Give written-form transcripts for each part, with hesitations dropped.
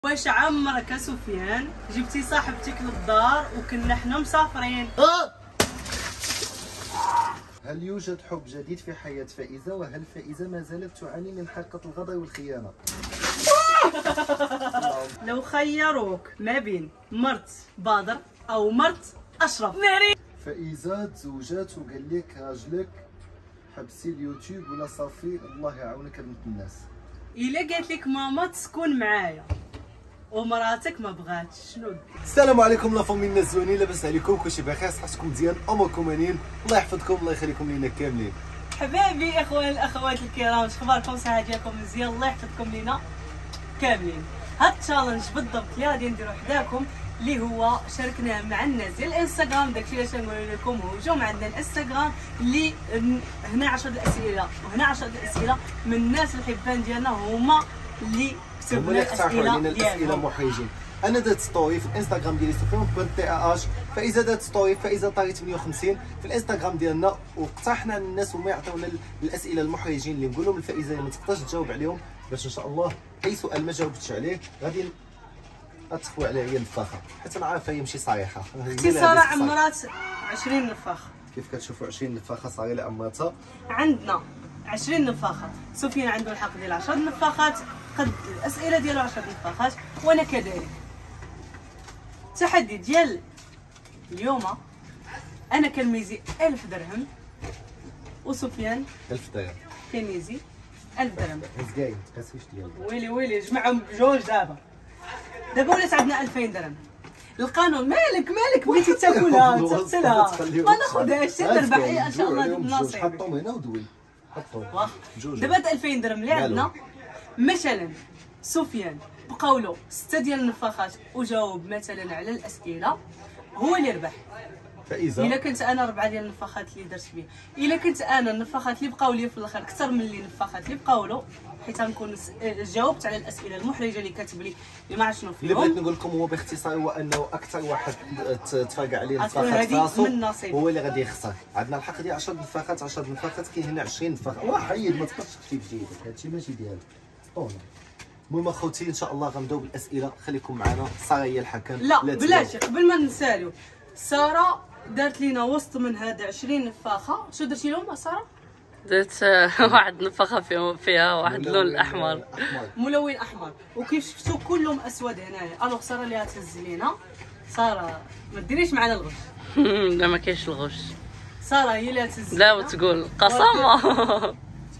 واش عمرك سفيان جبتي صاحبتك للدار وكنا حنا مسافرين؟ هل يوجد حب جديد في حياة فائزة؟ وهل فائزة ما زالت تعاني من حرقة الغضب والخيانة؟ لو خيروك ما بين مرت بدر او مرت اشرف فائزة تزوجات وقال لك راجلك حبسي اليوتيوب ولا صافي الله يعاونك بنت الناس. الا قالت لك ماما تسكن معايا ومراتك ما بغاتش شنو دير؟ السلام عليكم لا فامي الناس زوينين، لاباس عليكم؟ كلشي بخير؟ صحتكم مزيان؟ اموركم منين؟ الله يحفظكم الله يخليكم لينا كاملين. حبايبي اخوان الاخوات الكرام، شخباركم؟ صحه ديالكم مزيان؟ الله يحفظكم لينا كاملين. هاد التشالنج بالضبط اللي غادي نديرو حداكم اللي هو شاركناه مع الناس ديال الانستغرام، داكشي اللي تنقول لكم هو جاو عندنا الانستغرام اللي هنا 10 الاسئله وهنا 10 الاسئله من الناس الحبان ديالنا هما اللي كتبوا لنا الاسئله محرجين. انا درت ستوري في الانستغرام ديالي سفيان.TAH، فاذا درت ستوري فاذا طاري 58 في الانستغرام ديالنا، واقترحنا على الناس هما يعطيونا الاسئله المحرجين اللي نقول لهم الفائزه ما تقدرش تجاوب عليهم، باش ان شاء الله اي سؤال ما جاوبتش عليه غادي تخوي عليها هي نفاخه، حيت انا عارفه هي ماشي صريحه. اختصار عمرات 20 نفاخه. كيف كتشوفوا 20 نفاخه صغيره لعمرتها؟ عندنا 20 نفاخه، سفيان عنده الحق ديال 10 نفاخات، قد الاسئله ديالو 10 نفاخات، وانا كذلك. التحدي ديال اليوم انا كنميزي 1000 درهم وسفيان 1000 درهم كنميزي 1000 درهم. مزيان تقاسيش ديالك. ويلي جمعهم بجوج. دابا ولات عندنا 2000 درهم. القانون مالك بغيتي تاكلها تغسلها ما ناخذهاش، تربح ان شاء الله نصيب. حطهم هنا ودوي حطهم جوج. دابا هاد 2000 درهم اللي عندنا، مثلا سفيان بقاو له 6 ديال النفاخات وجاوب مثلا على الاسئله هو اللي ربح. فاذا الا كنت انا 4 ديال النفاخات اللي درت بيه، الا كنت انا النفاخات اللي بقاو لي في الاخر اكثر من اللي النفاخات اللي بقاو له، حيت غنكون جاوبت على الاسئله المحرجه اللي كاتب لي اللي ما عرفت شنو فيهم. اللي بغيت نقول لكم هو باختصار هو انه اكثر واحد تفرقع عليه النفاخات في راسو هو اللي غادي يخسر. عندنا الحق ديال 10 نفاخات 10 نفاخات، كاين هنا 20 نفاخه. وحيد ما تقدرش تخفي بجيدك، هادشي ماشي ديالك. المهم اخوتي ان شاء الله غنبداو بالاسئله، خليكم معنا. ساره هي الحكم. لا بلاتي قبل ما نساليو، ساره دارت لينا وسط من هذا 20 نفاخه. شو درتي لهم ساره؟ درت واحد نفخه فيها واحد اللون الاحمر، ملون احمر، وكيف شفتوا كلهم اسود هنايا. الوغ ساره اللي غتهز لينا. ساره ما ديريش معنا الغش. لا ما كاينش الغش. ساره هي اللي غتهز لا وتقول قسما.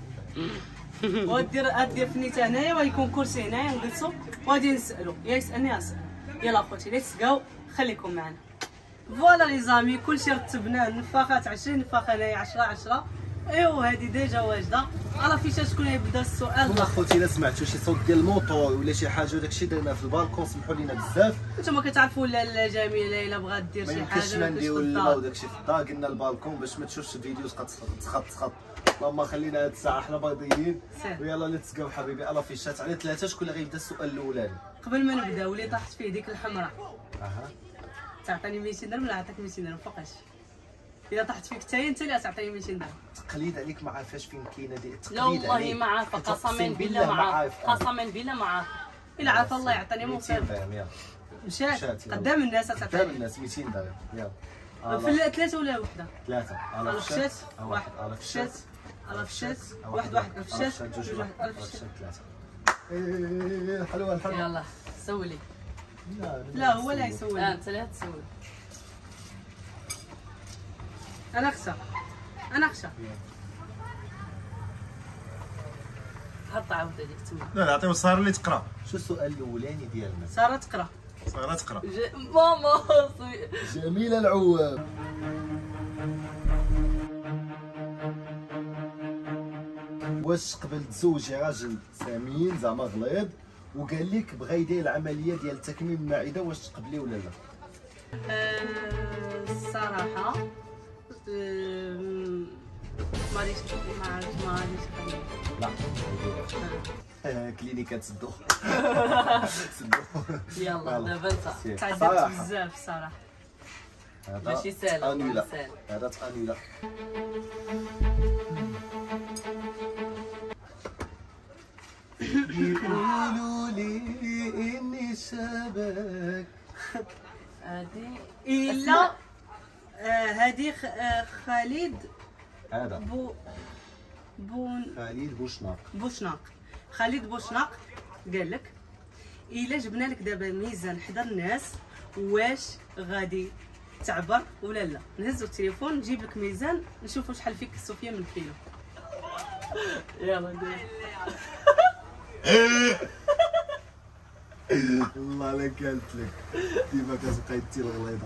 غدير فنيته هنايا وغيكون كرسي هنايا نجلسوا وغادي نسالوا، يا يسالني اسال. يلا اخوتي ليتس جو، خليكم معنا. فوالا لي زامي كلشي رتبناه. النفاخات 20 نفاخه هنايا 10 ايوا هذه ديجا واجده. على فيش شكون يبدا السؤال؟ اخوتي الا سمعتوا شي صوت ديال الموطور ولا شي حاجه داكشي درنا في البالكون سمحوا لينا بزاف. نتوما كتعرفوا لا جميله الا بغات دير شي حاجه ما نديرو لا داكشي في الدار، قلنا البالكون باش ما تشوفش الفيديو تخط. اللهم خلينا هاد الساعه حنا بايضين. ويلا ليتس جو حبيبي. الا فيشات على 3. شكون اللي غيبدا السؤال الاولاني؟ قبل ما نبداو اللي طاحت فيه ديك الحمراء تعطيني 200 درهم ولا نعطيك 200 درهم فوقاش؟ الا طاحت فيك انت اللي تعطيني 200 درهم. تقليد عليك، ما عارفاش فين كاينه دي التقليد. لا والله ما عارفه، قسما بالله ما عارفه، قسما بالله ما عارفه. الا عارفه الله يعطيني 200 درهم. يلا مشات قدام الناس تعطيني قدام الناس 200 درهم. يلا في الثلاثه ولا وحده؟ 3. على فشات واحد، على فشات، على فشات واحد، على فشات جوج، على فشات 3. حلوه الحلوه. يلا سولي. لا هو لا يسول. انت لا تسول. انا اخشى حط عاود هذيك تما. لا نعطيو ساره اللي تقرا. شو السؤال الاولاني ديالنا؟ ساره تقرا. ماما جميله العوام. واش قبل تزوجي راجل سمين زعما غليظ وقال لك بغا يدير العمليه ديال تكميم المعده، واش تقبلي ولا لا؟ الصراحه ما غاديش لا كلينيكات سدو. يلا دابا انت تعذبت بزاف الصراحه. ماشي سهله. هذا تانيلا. يقولوا لي اني شابك. هادي الا هادي خالد هذا خالد بوشناق. خالد بوشناق قال لك الا جبنا لك دابا ميزان حدا الناس واش غادي تعبر ولا لا؟ نهزو التليفون نجيب لك ميزان نشوفوا شحال فيك سفيان من كيلو. يلا دير. والله لا قالت لك ديما كتبقى يتي الغليظه.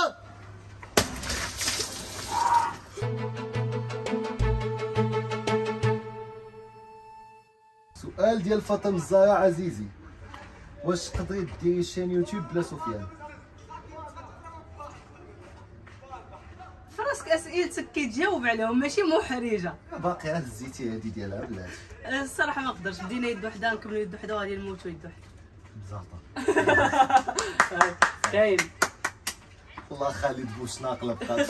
سؤال ديال فاطمه الزهراء عزيزي، واش تقدري ديري شين يوتيوب بلا سفيان؟ فراسك اسئلتك كيتجاوب عليهم ماشي محرجه. باقي هزيتي هادي ديالها بلاتي. الصراحه ما نقدرش، بدينا يد وحده نكملوا يد وحده وغادي نموتوا يد وحده. بزاطه. كاين. والله خالد بوشناق لا بقات.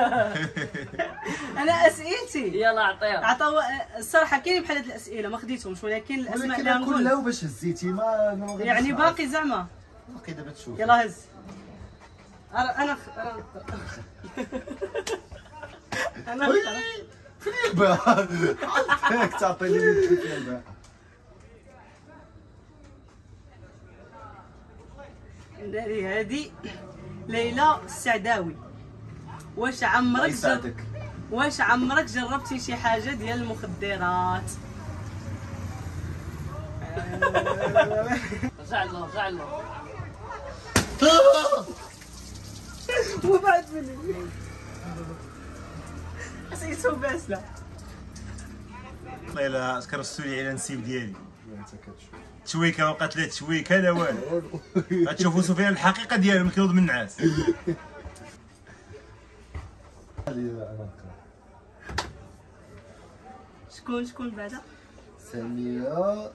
انا اسئلتي يلا عطيها. عطاو الصراحه كاين بحال هاد الاسئله ما خديتهمش، ولكن الاسماء اللي ولكن غنقول كلها باش هزيتي ما غاديش يعني نعرف. باقي زعما. باقي دابا تشوف. يلا هز. انا فين الباء؟ عطيك تعطيني فين الباء. داري هادي ليلى السعداوي. واش عمرك جربتي شي حاجه ديال المخدرات؟ رجع له وبعد مني اسيتو باسله. والله الا كرستو لي على النسيب ديالي تشويكه وقعت له تشويكه لا والو. غتشوفوا سفيان الحقيقه ديالو ملي كيوض من النعاس. شكون بعدا؟ سميرة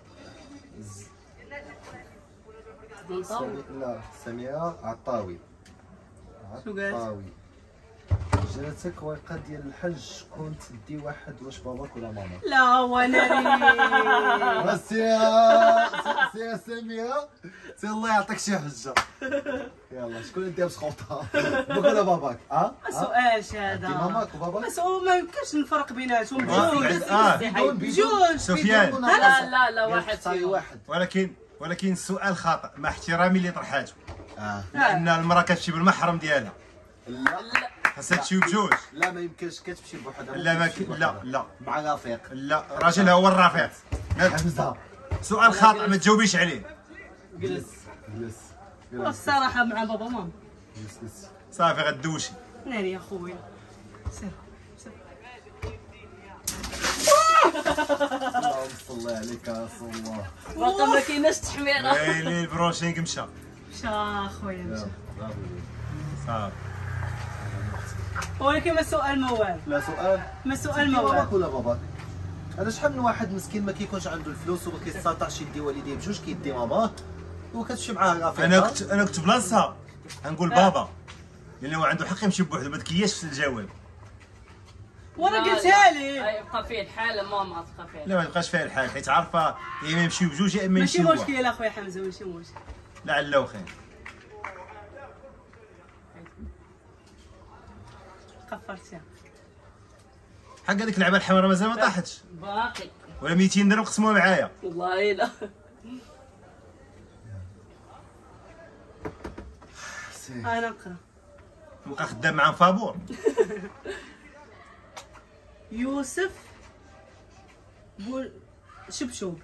لا سميرة عطاوي. شنو قالت؟ عطاوي جاتك ورقة ديال الحج شكون تدي واحد، واش باباك ولا ماماك؟ لا هو انا سي سميرة سي الله يعطيك شي حجة. يلا شكون يديها بسخوطة بوك ولا باباك؟ سؤال دي هذا ماماك وباباك؟ بس هو ما يمكنش نفرق بيناتهم بدون سفيان. لا واحد صاي واحد. ولكن السؤال خاطئ مع احترامي اللي طرحاته، لا. لان المراه كتمشي بالمحرم ديالها. لا خاصها تمشي بجوج. لا ما يمكنش كتمشي بوحدها. لا مع رفيق. لا راجلها هو الرفيق. حمزة سؤال خاطئ ما تجاوبيش عليه. جلس. جلس والصراحه مع بابا ماما جلس. صافي غدوشي. ناري يا خويا سير. اللهم صل عليك يا رسول الله. باقا ما كايناش تحميره. ويلي البروشينغ مشى. مشى خويا مشى. صافي. ولكن ما السؤال موال. لا سؤال. ما السؤال باباك موال. ولا باباك؟ انا شحال من واحد مسكين ما كيكونش عنده الفلوس وما كيستطيعش يدي والديه بجوج، كيدي ماما وكتمشي معاه رفيقه. انا كنت بلاصتها غنقول بابا، لان هو عنده حق يمشي بوحدو، ما تكياش في الجواب. وانا قلتها لي. يبقى فيه الحال ماما تبقى فيه. لا ما تبقاش فيها الحال، حيت عارفه يا اما يمشيو بجوج يا اما ماشي يمشيو بواحد. مشكل اخويا حمزه ماشي مشكل. لعله خير. قفرتيها. حق هذيك اللعبه الحمراء مازال ما طاحتش، باقي ولا 200 درهم قسموها معايا. والله لا. انا نقرا. نبقى خدام مع فابور. يوسف شبشوب.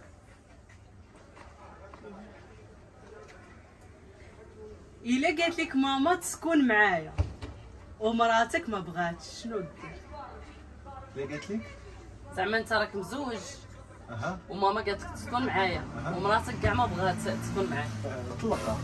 الا قالت لك ماما تسكن معايا ومراتك ما بغاتش شنو دير؟ اللي قالت لك زعما انت راك مزوج اها وماما قالت لك تسكن معايا ومراتك كاع ما بغات تسكن معاك. طلقها.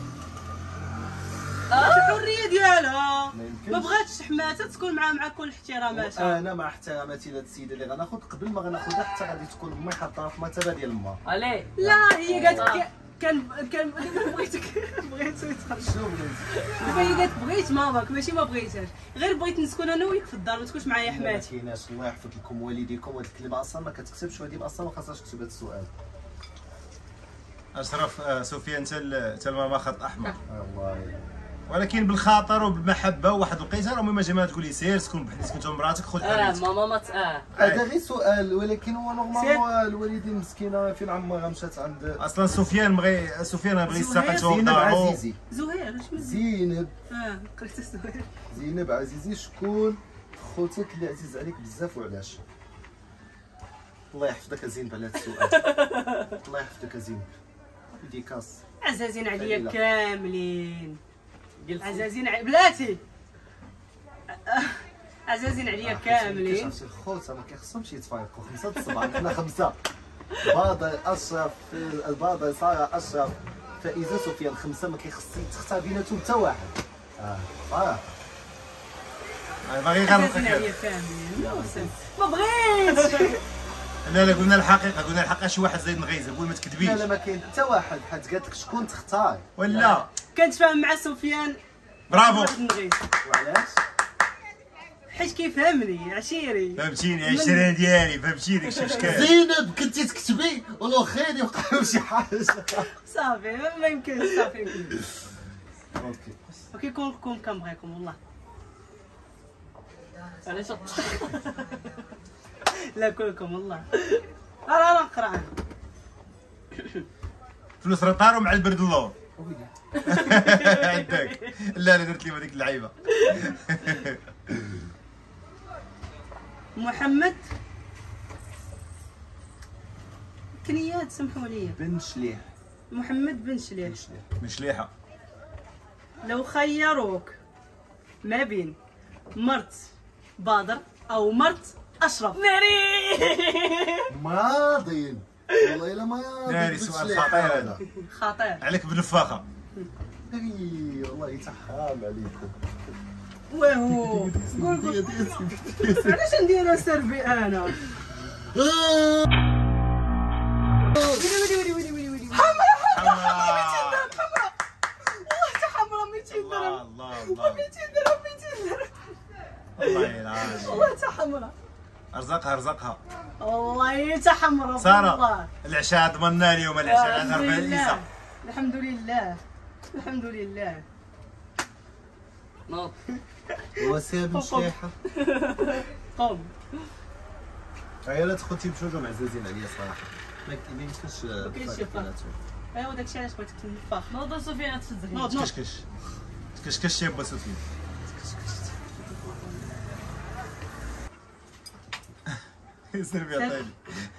الحريه ديالها. ما يمكنش. ما بغاتش حماتها تكون مع كل احتراماتها. انا مع احتراماتي لهاد السيده اللي غناخذ قبل ما غناخذها حتى غادي تكون امي حاطها في مرتبه ديال ما. عليه لا هي قالت كان بغيتك بغيت يتخرج. شنو بغيتي؟ هي قالت بغيت ماماك ماشي ما بغيتهاش، غير بغيت نسكن انا وياك في الدار ما تكونش معايا ما حماتي. كايناش. الله يحفظ لكم والديكم. هاد الكلمه اصلا ما كتكتبش، وهادي اصلا ما خاصهاش تكتب هاد السؤال. اشرف سفيان حتى الماما خط احمر والله ولكن بالخاطر وبالمحبه وواحد الوقيته راه ما جا تقول لي سير سكن بحديث كنت مراتك خذ حريتك. ماما ما هذا غير سؤال، ولكن هو نورمالمون الوالدين مسكينه فين عمرها مشات عند اصلا سفيان بغى يستقل شغل زينب دارو. عزيزي. زهير اش من زينب قلت زهير. زينب عزيزي، شكون خوتك اللي عزيز عليك بزاف وعلاش؟ الله يحفظك زينب على هذا السؤال. الله يحفظك زينب. ديكاس عزازين عليا كاملين، عزازين بلاتي عزازين عليا كاملين. شي الخوت ما كيخصهمش يتفارقوا، 5 الصباح حنا 5 باضل اشرف الباضل ساره اشرف فائزه سفيان، 5 ما كيخص تختار بيناتهم حتى واحد. صراحه باغي عزازين غير عليا كاملين ما بغيتش. لا قلنا الحقيقه شي واحد زايد نغيزه قول ما تكذبيش. لا ما كاين حتى واحد، حيت قالت لك شكون تختار ولا كنتفاهم مع سفيان برافو. واحد نغيس وعلاش؟ حيت كيفهمني عشيري. فهمتيني الشريان ديالي، فهمتي داك الشكل. زينب كنتي تكتبي ولو خير يوقع له شي حاجه. صافي ما يمكنش، صافي يمكن. اوكي وكيكون كنبغيكم والله. علاش لا كلكم والله. راه نقرا انا. فلوس راه طاروا مع البرد اللور. عندك لا درت لي هذيك اللعيبه. محمد كنيات سمحوا لي. بن شليح. محمد بن شليح. مشليحه. لو خيروك ما بين مرت بدر او مرت اشرف ناري. ماضين والله الا ما ناري سؤال خطير هذا. خطير عليك بنفاخه. اي والله يتحام عليكم. وهو قول علاش نديرو سربي انا. ويلي حمرا 200 درهم. الله 200 درهم 200 درهم الله يلعن. والله تا حمرا. ارزقها والله تا حمرا ساره. العشاء ضمننا اليوم، العشاء غير فائزه. الحمد لله الحمد لله. نوض وسام بن شليحه. قوم عيالات خوتي بجوج معزازين عليا صراحه، ما يمكنش كاينش شي فرق. ايوا داكشي علاش بغيتك تنفخ. نوض سفيان تفزك. نوض كشكش يا با سفيان. يسربي عطيني.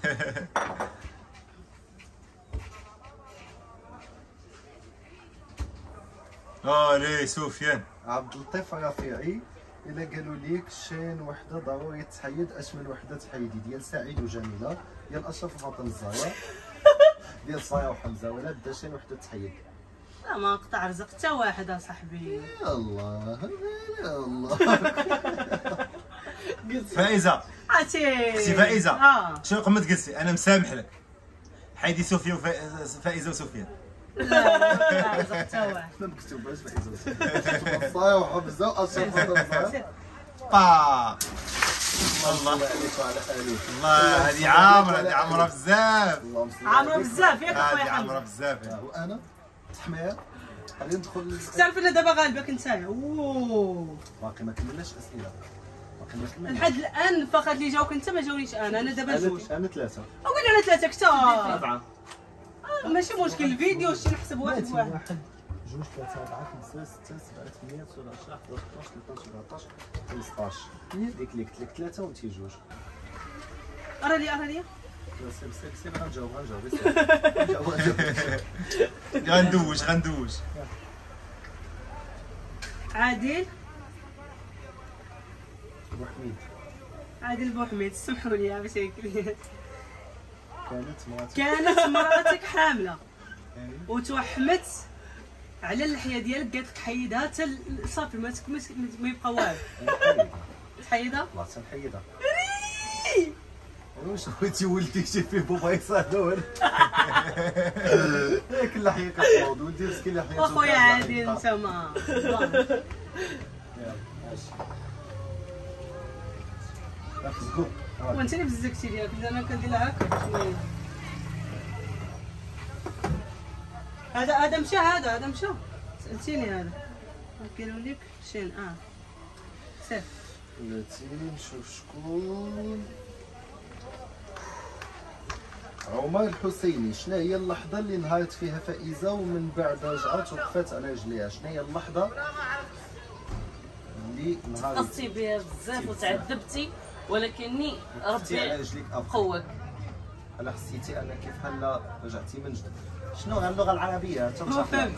ليه سفيان. عبد اللطيف رفيعي، الا قالوا ليك شين وحده ضروري تحيد، اش من وحده تحيدي؟ ديال سعيد وجميله، ديال اشرف وفاطمه الزهراء، ديال صايا وحمزه، ولا بدا شين وحده تحيد؟ لا ما نقطع رزق حتى واحد اصاحبي. يا الله يا الله. فائزه عرفتي اختي فائزه شنو قمت قلتي؟ انا مسامح لك، حيدي سفيان فائزه وسفيان. لا رزق حتى واحد. ما مكتوباش فائزه صايا وحمزه واشرف وفاطمه الزهراء. الله عليك وعلى اليك. الله هذه عامره بزاف. عامره بزاف ياك اخويا هذه عامره حمزه. بزاف. وانا تحمير غادي ندخل. تعرف انا دابا غالبك نتايا. اوه باقي ما كملناش اسئله، باقي ما كملناش. لحد الان فقط اللي جاوك انت ما جاونيش انا دابا جوج. انا 3 قول انا 3 كتا. 4 ماشي مشكل الفيديو شي نحسب واحد 1 2 3 4 5 6 7 8 9 10 11 12 13 14 15. ديك اللي قلت لك 3 وانت 2. ارى لي سير غنجاوب غندوش. عادل بوحميد. عادل بوحميد سمحوا لي باش هيك. كانت كانت مراتك حامله وتوحمت على اللحيه ديالك، قالت لك حيدها حتى صافي ما يبقى والو. تحيدها؟ الله تنحيدها. واش بغيتي ولدك شي فيه بابا يصاحبوا ياك اللحيه كتنوض ولدي مسكين اللحيه. اخويا عادل انت ما وانت اللي بزكتي ديالك، انا كندير لها هكا شويه. هذا مشى، هذا مشى. سالتيني هذا قالوا لك شين. صافي بلاتي نشوف شكون. عمر الحسيني، شنو هي اللحظة اللي نهارت فيها فائزة ومن بعد رجعت وقفات على رجليها؟ شنو هي اللحظة اللي نهارت قصتي بها بزاف وتعذبتي، ولكني وقفتي على ربي رجليك أفضل؟ قوك. هلا حسيتي انك بحال رجعتي من جديد. شنو هي اللغة العربية؟ ما فهمت.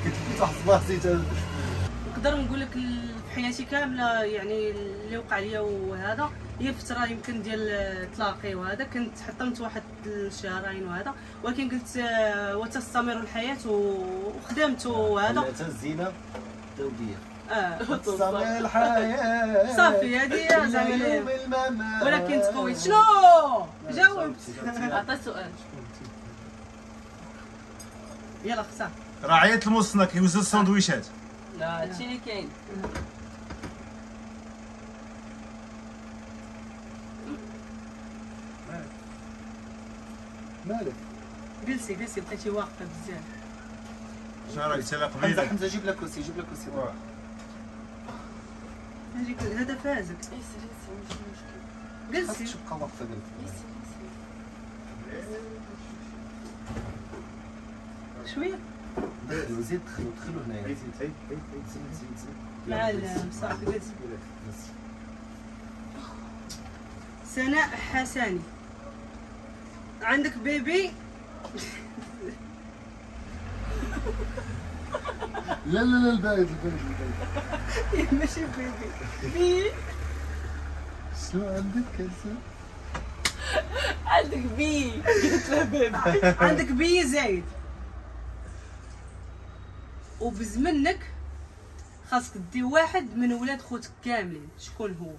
نقدر نقول لك في حياتي كامله يعني اللي وقع ليا وهذا هي فتره يمكن ديال التلاقي وهذا، كنت حطمت واحد الشهرين وهذا، ولكن قلت وتستمر الحياه وخدمت وهذا. حتى الزينة الدولية. تستمر الحياة. صافي هذه زعما، ولكن تقويت. شنو جاوبت؟ عطي سؤال. يلا خصها. راعية المصنع كيوزن السندويشات. لا هادشي اللي كاين. مالك؟ جلسي بقيتي واقفه بزاف. شنو راك تلا حمزة قبيله؟ حمزة جيب لك كرسي، جيب لك كرسي. هذا فازك. جلسي. خاصك تبقى واقفة قلت. شويه زيد دخلوا هنايا. زيد زيد. معلم صافي جلسي. سناء حساني، عندك بيبي؟ لا البارد ماشي بيبي. شنو عندك كنسة؟ عندك بي. قلت له بيبي. عندك بي زايد، وبزمنك خاصك دي واحد من ولاد خوتك كاملين. شكون هو؟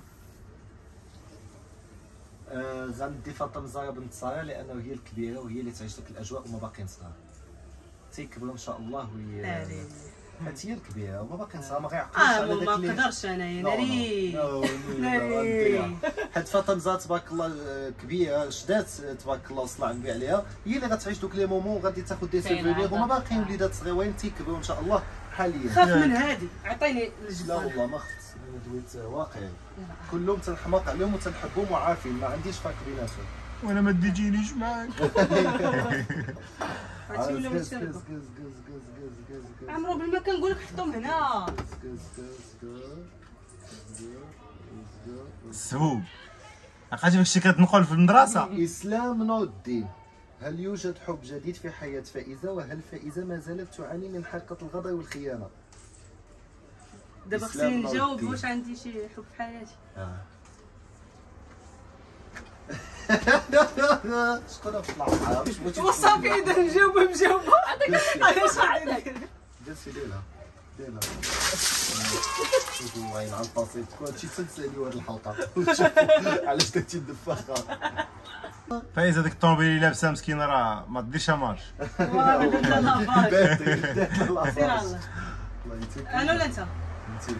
غندي فاطمه زهرة بنت ساره، لانه هي الكبيره وهي اللي تعيش لك الاجواء وما باقيين صغار. تيكبروا ان شاء الله وهي حيت هي الكبيره وما باقيين صغار، ما غيعقلوش على داك ما اللي نقدرش انايا ناري. ناري. حيت فاطمه زهرة تبارك الله كبيره شدات تبارك الله وصلى على النبي عليها، هي اللي غتعيش دوك لي مومون وغادي تاخذ دي سوفينير، وما باقيين وليدات صغيرين تيكبروا ان شاء الله حاليا. خاف من هادي، عطيني لا الجبال. والله ما خفت، انا دويت واقعي كلهم تنحماق عليهم وتنحبهم وعارفين ما عنديش فرق بيناتهم. وانا ما تجينيش معاك. عرفتي ولا ما تشربوا؟ عمرو بلا ما كنقول لك حطهم هنا. السهوب عقلتي فاكشي كتنقل في المدرسه. اسلام نور الدين، هل يوجد حب جديد في حياة فائزة؟ وهل فائزة ما زالت تعاني من حلقة الغدر والخيانة؟ دابا خصني نجاوب واش عندي شي حب في حياتي. شكون في العقاب؟ وصافي اذا مجاوبه علاش عندك؟ جلسي ديرها شوفوا وين على البسيط هادشي تنساليو هاد الحلقة وشوفوا علاش درتي الدفاخة. فايزه ديك الطوموبيل اللي لابسه مسكينه راه ما ديرش مارش. والله قلت لها لافاج. سير على الله. الله يتيك. انا ولا انت؟ انت.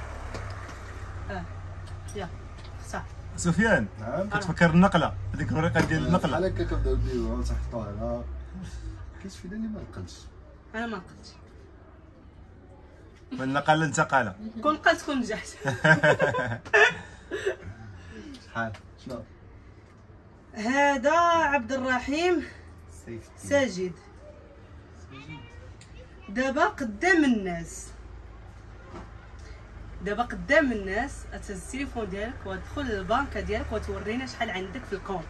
يا صح. سفيان نعم. كتفكر النقله هذيك الطريقه ديال النقله. بحال هكا كنبداو نديرو تحطوها هنا. كاينش فينا اللي ما نقلش. انا ما نقلتش. من نقل انتقل. كون نقلت كون نجحت. شحال؟ شنو؟ هذا عبد الرحيم ساجد. دابا قدام الناس اتهز التليفون ديالك وتدخل للبنكه ديالك وتورينا شحال عندك في الكونط.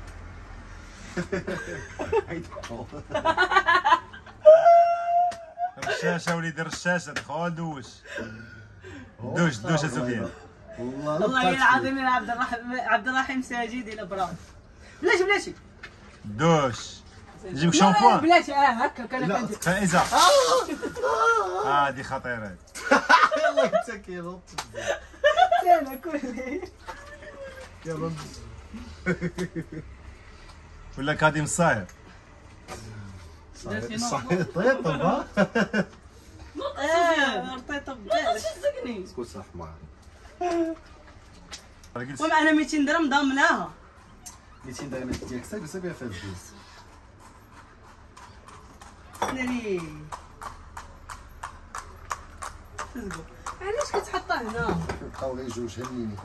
الرشاشه وليدي الرشاشه دخل دوش يا سفيان. والله العظيم يا عبد الرحيم ساجد الى براد. بلاتي دوش نجيب شامبوان. بلاتي هكا كان عندي فائزه. هادي خطيره. يلا انت كينوض انا كلي يلا ولا كادم الصاير. صحيح طيب طبعا. رطيطه بدالك. صدقني اسكت صح معاه. انا 200 درهم ضامناها. 200 درهم ديالك سايب بها في الفلوس. ناري تزقو علاش كتحطها هنا؟ بقاو غير جوج هنيني.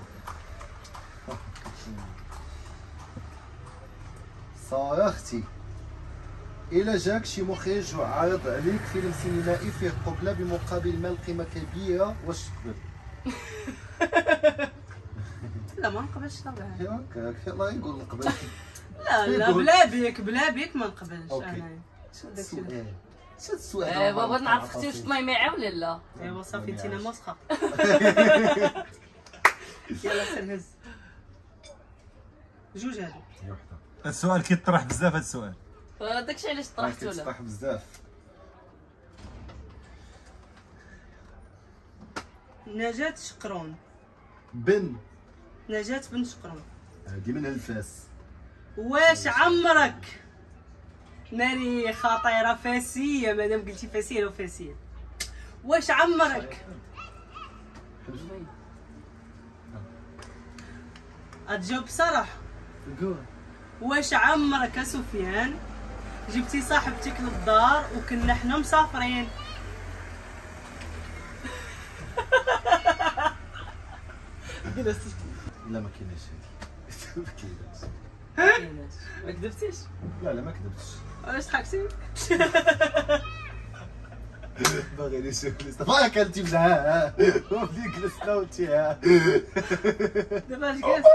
صا اختي إلا جاك شي مخرج وعارض عليك فيلم سينمائي فيه قبلة بمقابل مال قيمة كبيرة واش تقبل؟ لا ما نقبلش طبعا. هكاك يلاه يقول نقبل. لا بلا بيك ما نقبلش أوكي. انا. شنو داك الشيء؟ السؤال شنو السؤال؟ ايوا بغيت نعرف اختي واش تميميعه ولا لا. ايوا صافي انتينا مسخه. يلا سير هز جوج هادو. السؤال كيطرح بزاف هذا السؤال. داكشي علاش طرحت ولا. كيطرح بزاف. نجاة شقرون. نجاة بن شقرون. هادي من الفاس. واش عمرك ناري خطيرة فاسية مادام قلتي فاسية لو فاسية. واش عمرك أتجاوب بصراحة؟ قول. واش عمرك سفيان جبتي صاحبتك للدار وكنا حنا مسافرين؟ لا ما كايناش هادي. ما كايناش. ما كذبتيش. لا ما كذبتش. علاش ضحكتي؟ باغي لي شوف ما كنتي معاه وديك السناوتي دابا اش قالت؟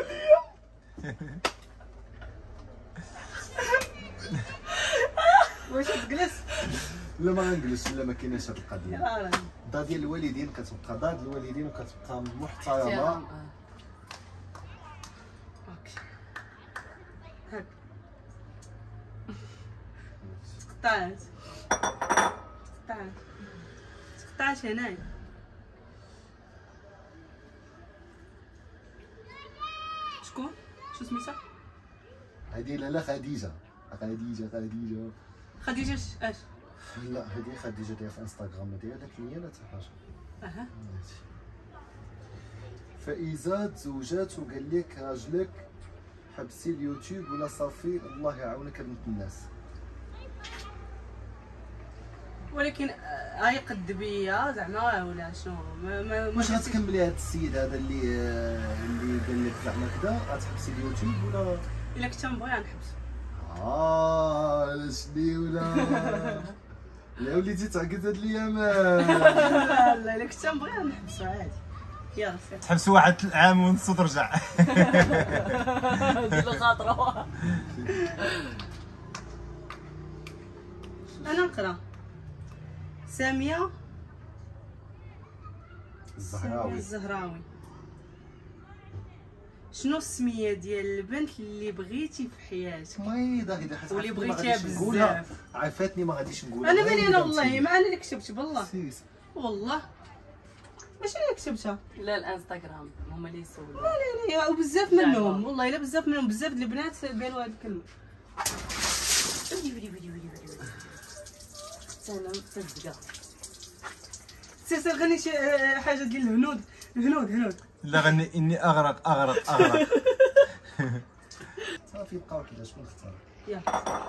واش تجلس؟ لا ما غنجلسش لا ما كايناش هاد القضيه. يا الدار ديال الوالدين كتبقى دار الوالدين وكتبقى محترمه. اوكي هاك قطعت هنايا. شكون؟ شو سميتها؟ هادي لا خديجه. خديجة اش؟ لا هادي خديجه دايره في انستغرام ما دايره داك هي لا حتى حاجه. اها فإذا تزوجات وقال لك راجلك حبسي اليوتيوب ولا صافي الله يعاونك بنت الناس. ولكن هاي قد بيا زعما ولا شنو؟ واش غتكملي هاد السيد هذا اللي قال لك زعما كذا غتحبسي اليوتيوب ولا؟ الا كنت نبغي نحبس. شني ولا لا وليتي تعقد هاد الايام. لا الا كنت نبغي نحبس عادي. يلا سير. تحبس واحد عام ونص وترجع. دير له خاطره. انا نقرا. سامية الزهراوي. شنو السمية ديال البنت اللي بغيتي في حياتك؟ مريضه هذا حسب واللي بغيتيها بزاف. عافاتني ما غاديش نقولها. انا مالي انا والله ما انا اللي كتبت بالله. سيس. والله ماشي انا اللي كتبتها. لا الانستغرام هما اللي يسولوا. لا وبزاف منهم والله الا بزاف منهم بزاف د البنات قالوا هذه الكلمه. سلام صدقه. سير غني شي حاجه ديال الهنود. لا غني اني اغرق. صافي بقى وحده شكون اختار؟ يلا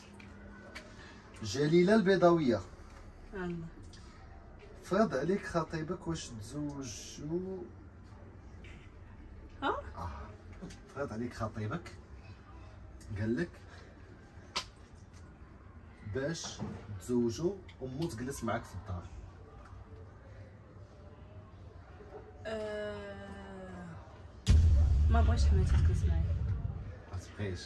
جليله البيضاويه. الله. فرض عليك خطيبك واش تزوجوا. فرض عليك خطيبك قال لك باش تزوجوا امو تجلس معك في الدار. ما بغيتش حماتي تجلس معايا. ما تبغيش.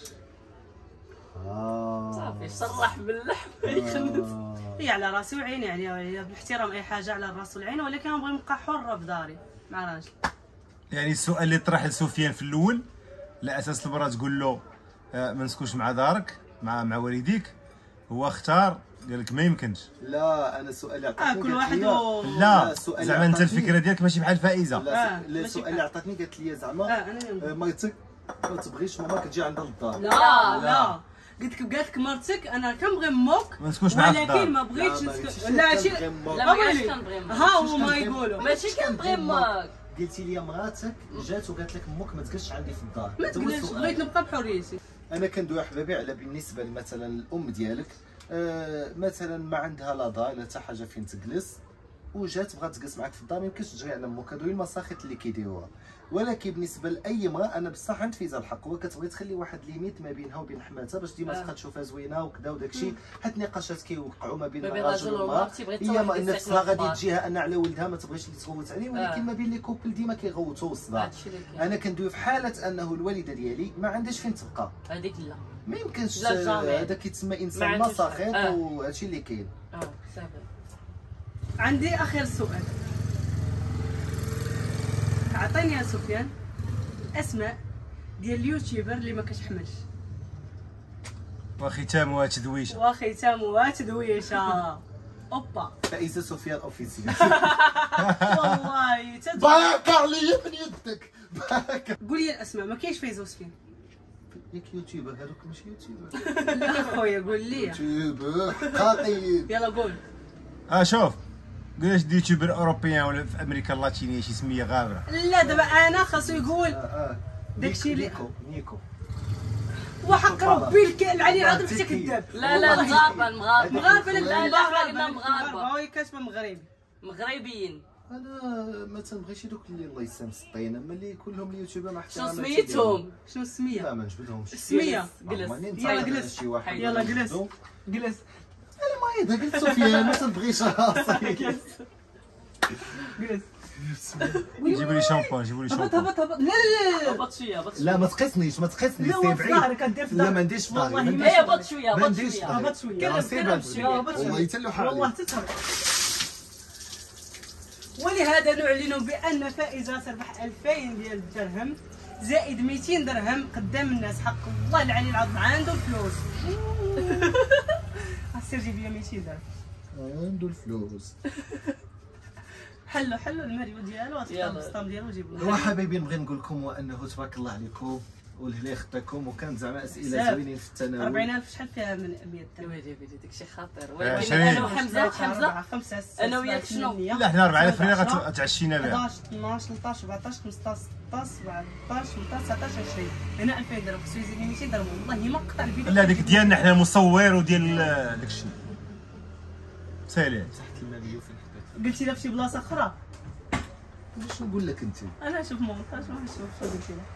صافي صرح باللحم يخلد. هي على راسي وعيني عليها بالاحترام اي حاجه على الراس والعين ولكن نبغي نبقى حره في داري مع راجل. يعني السؤال اللي طرح لسفيان في الاول على اساس المراه تقول له ما نسكنش مع دارك مع والديك هو اختار قال لك ما يمكنش. لا انا سؤالي عطاتني كل واحد لا زعما انت الفكره ديالك ماشي بحال فائزه. لا السؤال اللي عطاتني قالت لي زعما انا مرتك ما تبغيش ماماك تجي عندها للدار. لا قالت لك مرتك انا كنبغي امك ما نسكنش معاها في الدار ولكن ما بغيتش نسكن. لا ماشي كنبغي امك. ها هما يقولوا ماشي كنبغي امك. قلتي لي مراتك جات وقالت لك امك ما تجلسش عندي في الدار. ما تقولش بغيت نبقى بحريتي. انا كندوي حبابي على بالنسبه مثلا الام ديالك مثلا ما عندها لا دار لا حتى حاجه فين تجلس وجات بغات تجلس معاك في الدار ما يمكنش تجري على امك. هادو هي المساخط اللي كيديروها. ولكن بالنسبه لاي امراه انا بصح عند فيزا الحق، هو كتبغي تخلي واحد ليميت ما بينها وبين حماتها باش ديما تبقى تشوفها زوينه وكذا وداك الشيء. هاد النقاشات كيوقعوا ما بين الراجل والمراه، هي ما نفسها غادي تجيها ان على ولدها ما تبغيش اللي تغوت عليه، ولكن ما بين لي كوبل ديما كيغوتوا الصداع. انا كندوي في حاله انه الوالده ديالي ما عندهاش فين تبقى، هذيك لا ما يمكنش هذا كيتسمى انسان مساخط وهادشي اللي كاين. صافي. عندي اخر سؤال، عطيني يا سفيان اسماء ديال اليوتيوبر اللي ما كتحملش. وختامها تدويشه. وختامها تدويشه. اوبا فايزه سفيان اوفيسيال. والله باك عليا من يدك باك. قول لي الاسماء، ما كاينش فايزه وسفيان. ياك يوتيوبر هذوك ماشي يوتيوبر. لا خويا قول لي. يوتيوبر قاطي. يلا قول. شوف قولش يوتيوبر اوروبيان ولا في امريكا اللاتينيه شي سميه غابره. لا دابا انا خاصو يقول داكشي اللي نيكو وحق ربي العلي العظيم حتى كذاب. لا مغاربه مغاربه لا قلنا مغاربه هو كاتبه مغربي مغربيين. انا ما تنبغيش دوك اللي الله يسام السطين، اما اللي كلهم اليوتيوبر مع شنو سميتهم؟ شنو السميه؟ لا ما نجبدهمش. السميه جلس. يلا جلس يلا جلس جلس. انا ما قلت سفيان ما تنبغيش راسك. جلس جيبوا لي شامبان جيبوا لي شامبان. هبط لا لا لا هبط شويه هبط شويه. لا ما تقيسنيش ما تقيسنيش لا سي في بعيد. ظهرك كدير في لا ظهرك. ما نديرش في ظهري. والله ايه هبط شويه ما هبط نديرش شويه. هبط شويه. كلم كلم شويه هبط شويه. والله تلوح والله عليك. تتهرب. ولهذا نعلن بان فائزه تربح 2000 ديال الدرهم زائد 200 درهم قدام الناس. حق الله العلي العظيم عنده الفلوس. سير جيب لي 200 درهم. عنده الفلوس. حلو الماريو ديالو وتفتح البسطام ديالو وجيبو. هو حبايبي نبغي نقول لكم وانه تبارك الله عليكم والهلا خداكم، وكان زعما اسئله زوينين في التناول. 40000 شحال فيها من 100 درهم؟ ويلي داكشي خاطر. ولكن ولكن انا وحمزه انا وياك شنو؟ لا حنا 4000 ريال غتعشينا بها. 11 12 13 14 15 16 17 18 19 20. هنا 2000 درهم خصو يزيد لي 200 درهم. والله ما نقطع الفيديو. لا ديك ديالنا حنا مصور وديال داكشي سالي. تحت الماليه فين حطيت؟ قلتي لها في شي بلاصه اخرى. واش نقول لك انت؟ انا نشوف مونتاج ما نشوف شنو قلتي لها.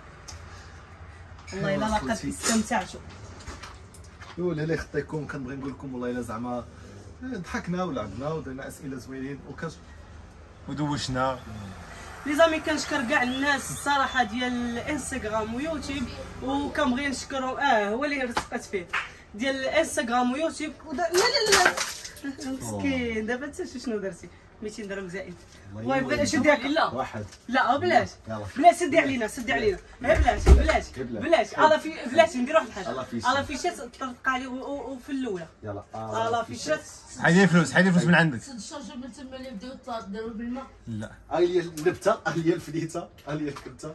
والله الا لقد استمتعتوا. ولا اللي خطيكم كنبغي نقول لكم والله الا زعما ضحكنا ولعبنا ودرنا اسئله زوينين ودوشنا. لي زامي كنشكر كاع الناس الصراحه ديال الانستغرام ويوتيوب، وكنبغي نشكرهم هو اللي رزقت فيه ديال الانستغرام ويوتيوب. لا لا لا مسكين دابا انت شنو درتي؟ 200 درهم زائد. الله يبغي شدي لا واحد. لا بلاش يلا بلاش سدي علينا سدي علينا. بلاش بلاش ندير واحد الحاجه. على فيشات تطرق عليه وفي الاولى. يلا على فيشات. حيدي الفلوس من عندك. سد الشرجه من تما اللي بداو يديروا بالماء. لا هاي هي النبته، هاي هي الفليته، هاي هي الكبته.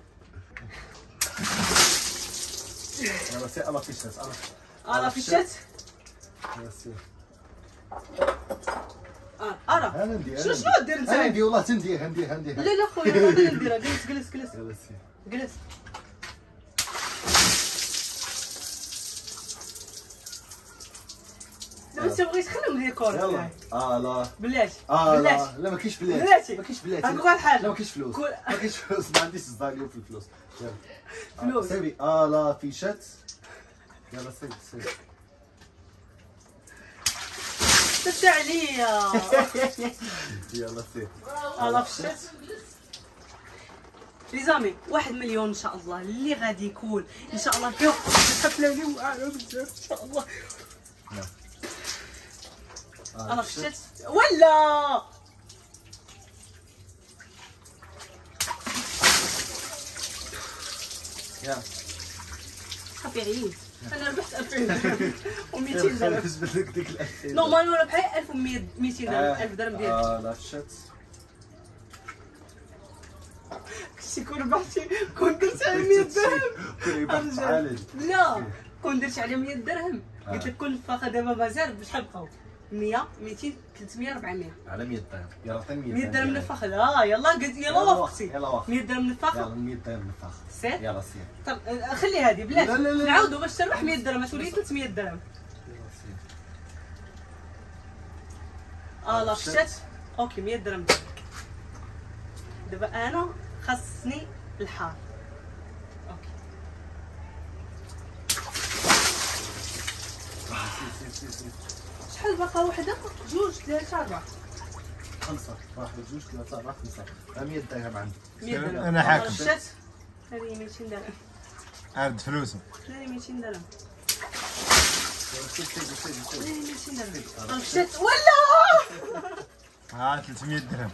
يلا سي على فيشات على فيشات. يلا سي ارى انا ندير شنو دير انت؟ انا ندير والله تندير ندير لا لا خويا انا نديرها. جلس يلا سي جلس. دابا انت بغيت خليهم ديكور. يلا لا بلاش لا بلاش لا ما كاينش بلاتي بلاتي. ما كاينش بلاتي. نقول حاجه. لا ما كاينش فلوس ما كاينش فلوس ما عنديش الزاليو في الفلوس. يلا فلوس. سيبي لا فيشات. يلا سيبي سد عليا. يلا سيبي على فشات. لي زامي 1 مليون ان شاء الله اللي غادي يكون ان شاء الله فيه الحفله اللي واعره بزاف ان شاء الله. انا فشات ولا يا صافي عييت. انا ربحت 2000 درهم و200 درهم. بالنسبه لك ديك ال 2000 نورمالمون ربحي 1100 200 درهم 1000 درهم ديالك. لا فشات. كنتي كون ربحتي كون درت على 100 درهم. لا كون درت على 100 درهم قلت لك كل فاقه دابا مازال بشحال بقاو 100 200 300 400 على 100 درهم. يلا عطيني 100 درهم من الفخ. لا يلا قلت يلا وافقتي. يلا وافق. 100 درهم من الفخ. يلا 100 درهم من الفخ. سير يلا سير. طب خلي هذه بلاش. لا لا لا. نعاودوا باش تربح 100 درهم تولي 300 درهم. يلا سير. لا فشات اوكي 100 درهم ديالك. دابا انا خاصني الحار. اوكي شحال باقا؟ وحده، جوج، ثلاثه، اربعه، 5 1 2 3 4 5 100 درهم عندي. 100 درهم. أنا حاكم. مشات هذه 200 درهم. عاد فلوسه. هذه 200 درهم. مشات ولا ها 300 درهم.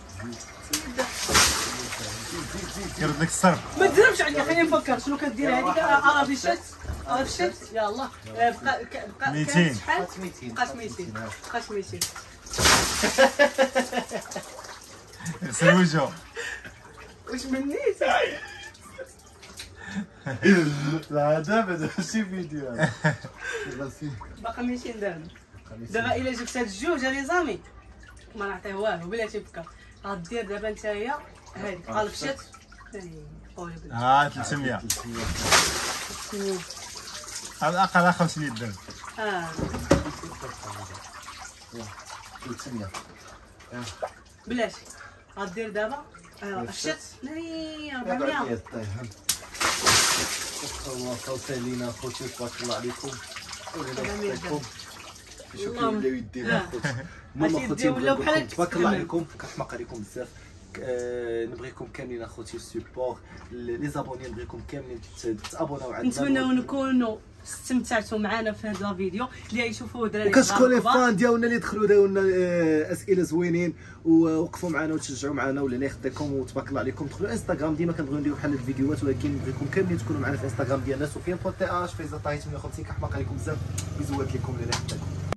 كيرد لك الصرف. ما تدربش عليا، خليني نفكر شنو كدير هذيك. عرفي شات، عرفت شات، يلاه بقى 200. شحال؟ بقات 200 بقات 200 بقات 200. غسل وجهو. واش مني؟ لا دابا ماشي فيديو هذا. باقا 200 درهم. دابا الا جبت هاد الجوج لي زامي ما نعطيه والو بلاتي بكا. غدير دابا نتايا هاديك الفشات قولي بلاتي ها 300. على الاقل 500 درهم. 300 بلاتي غدير دابا فشات ناري 400. 400 درهم. الله صوتي لينا خوتي تبارك الله عليكم. ولينا نحبكم. شكرا ولاو يدينا خوتي. المهم خوتي تبارك الله عليكم، كنحماق عليكم بزاف. نبغيكم كاملين اخوتي السيبور، لي زابوني نبغيكم كاملين تابوناو عندنا. نتمنىو نكونوا استمتعتوا معنا في هذا الفيديو اللي يشوفوه دراري. وكنشكروا لي فان ديالنا اللي دخلوا داو لنا اسئله زوينين ووقفوا معنا وتشجعوا معنا ولا لا يخدمكم. وتبارك الله عليكم. دخلوا انستغرام، ديما كنبغيو نديروا بحال الفيديوهات، ولكن نبغيكم كاملين تكونوا معنا في انستغرام ديالنا سفيان بوتي اش فايزه طاهي 58. كنحماق عليكم بزاف، بيزوات لكم لا يخدمكم.